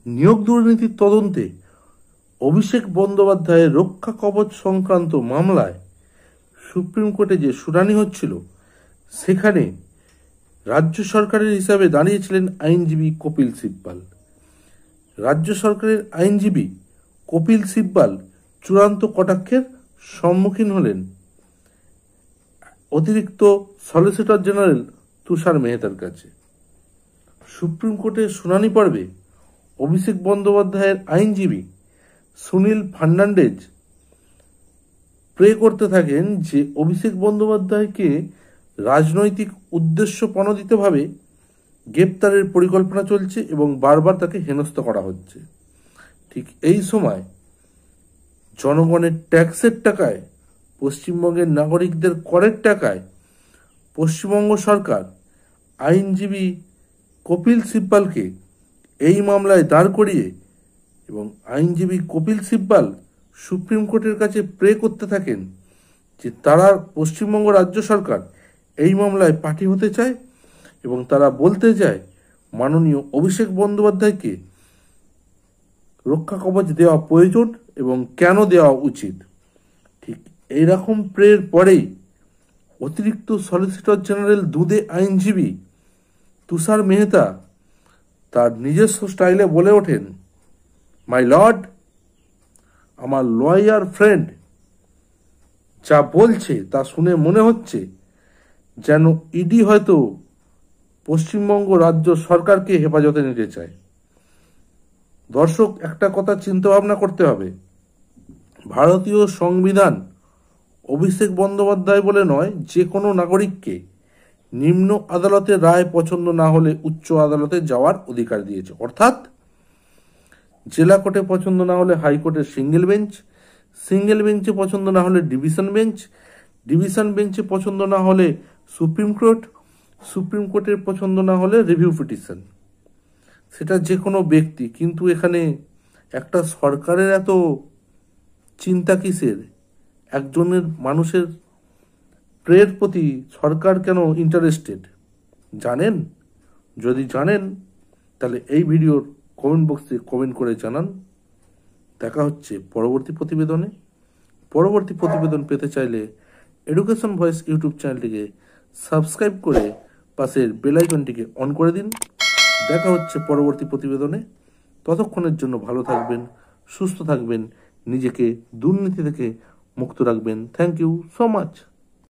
নিয়োগ দুর্নীতির তদন্তে অভিষেক বন্দ্যোপাধ্যায়ের রক্ষা কবচ সংক্রান্ত মামলায় সুপ্রিম কোর্টে যে শুনানি হচ্ছিল, সেখানে রাজ্য সরকারের হিসাবে দাঁড়িয়েছিলেন আইনজীবী কপিল সিব্বাল। রাজ্য সরকারের আইনজীবী কপিল সিব্বাল চূড়ান্ত কটাক্ষের সম্মুখীন হলেন অতিরিক্ত সলিসিটর জেনারেল তুষার মেহতার কাছে। সুপ্রিম কোর্টের শুনানি পর্বে অভিষেক বন্দ্যোপাধ্যায়ের আইনজীবী সুনীল ফার্নান্ডেজ প্রে করতে থাকেন যে অভিষেক বন্দ্যোপাধ্যায়কে রাজনৈতিক উদ্দেশ্য প্রণোদিতভাবে গ্রেপ্তারের পরিকল্পনা চলছে এবং বারবার তাকে হেনস্থা করা হচ্ছে। ঠিক এই সময় জনগণের ট্যাক্সের টাকায়, পশ্চিমবঙ্গের নাগরিকদের করের টাকায় পশ্চিমবঙ্গ সরকার আইনজীবী কপিল সিব্বালকে এই মামলায় দাঁড় করিয়ে এবং আইনজীবী কপিল সিব্বাল সুপ্রিম কোর্টের কাছে প্রে করতে থাকেন যে তারা পশ্চিমবঙ্গ রাজ্য সরকার এই মামলায় পার্টি হতে চায় এবং তারা বলতে চায় মাননীয় অভিষেক বন্দ্যোপাধ্যায়কে রক্ষা কবচ দেওয়া প্রয়োজন এবং কেন দেওয়া উচিত। ঠিক এইরকম প্রের পরেই অতিরিক্ত সলিসিটর জেনারেল দুদে আইনজীবী তুষার মেহতা তার নিজস্ব স্টাইলে বলে ওঠেন, মাই লর্ড, আমার লয়ার ফ্রেন্ড যা বলছে তা শুনে মনে হচ্ছে যেন ইডি হয়তো পশ্চিমবঙ্গ রাজ্য সরকারকে হেফাজতে নিতে চায়। দর্শক, একটা কথা চিন্তা ভাবনা করতে হবে, ভারতীয় সংবিধান অভিষেক বন্দ্যোপাধ্যায় বলে নয়, যে কোনো নাগরিককে নিম্ন আদালতের রায় পছন্দ না হলে উচ্চ আদালতে যাওয়ার অধিকার দিয়েছে। অর্থাৎ জেলা কোর্টে পছন্দ না হলে হাইকোর্টের সিঙ্গেল বেঞ্চ, সিঙ্গেল বেঞ্চে পছন্দ না হলে ডিভিশন বেঞ্চ, ডিভিশন বেঞ্চে পছন্দ না হলে সুপ্রিম কোর্ট, সুপ্রিম কোর্টের পছন্দ না হলে রিভিউ পিটিশন। সেটা যে কোনো ব্যক্তি। কিন্তু এখানে একটা সরকারের এত চিন্তা কিসের? একজনের মানুষের প্রের প্রতি সরকার কেন ইন্টারেস্টেড জানেন? যদি জানেন তাহলে এই ভিডিওর কমেন্ট বক্সে কমেন্ট করে জানান। দেখা হচ্ছে পরবর্তী প্রতিবেদনে। পরবর্তী প্রতিবেদন পেতে চাইলে এডুকেশন ভয়েস ইউটিউব চ্যানেলটিকে সাবস্ক্রাইব করে পাশের বেল আইকনটিকে অন করে দিন। দেখা হচ্ছে পরবর্তী প্রতিবেদনে। ততক্ষণের জন্য ভালো থাকবেন, সুস্থ থাকবেন, নিজেকে দুর্নীতি থেকে মুক্ত রাখবেন। Thank you so much.